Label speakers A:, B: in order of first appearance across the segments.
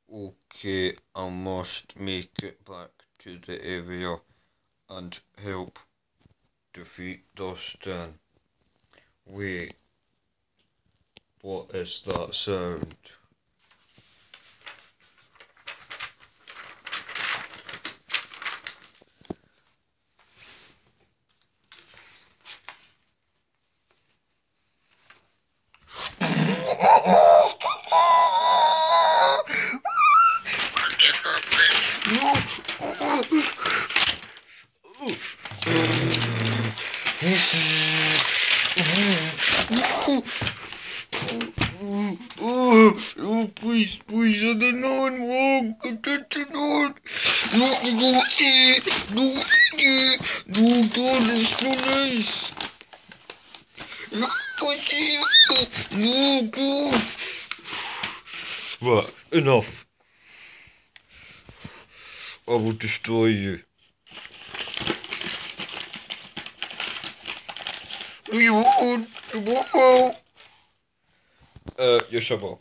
A: Okay, I must make it back to the area and help defeat Dustin. Wait, what is that sound? Oh, please, I don't know I'm wrong. I don't know. No, God, it's so nice. No, God. Right, enough. I will destroy you. You won't. Yes, I will.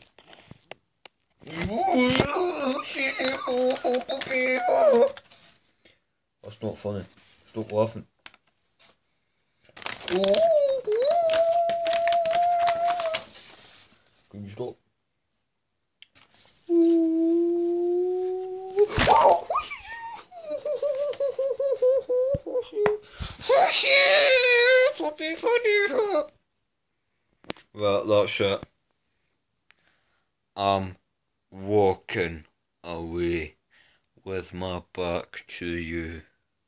A: That's not funny. Stop laughing. Can you stop? Right, that's it. I'm walking away with my back to you.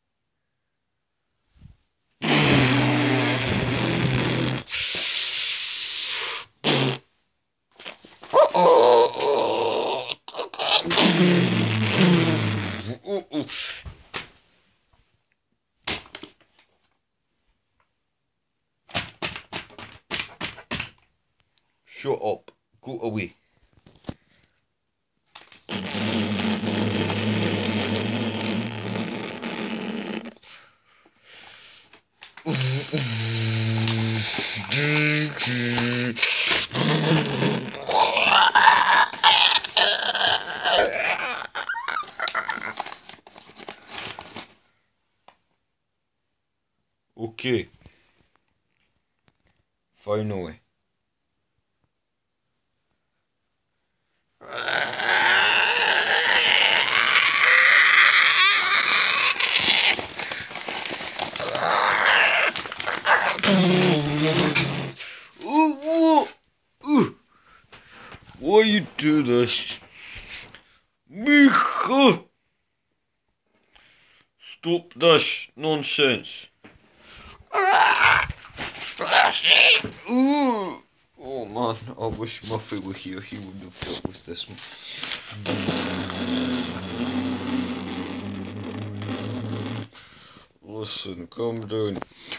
A: Shut up. Go away. Okay. Finally. Why you do this? Micha! Stop this nonsense. Oh man, I wish Muffy were here, he would have dealt with this one. Listen, calm down.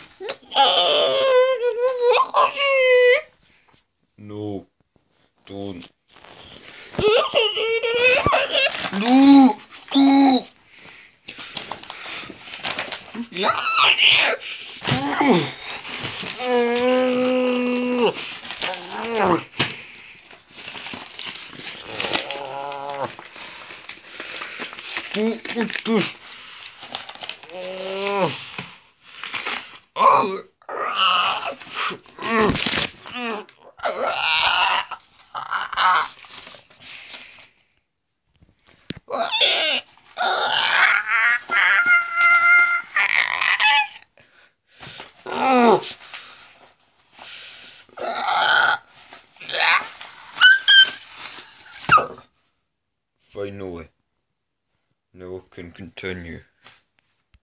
A: No, don't. No, stop! Finally, now I can continue.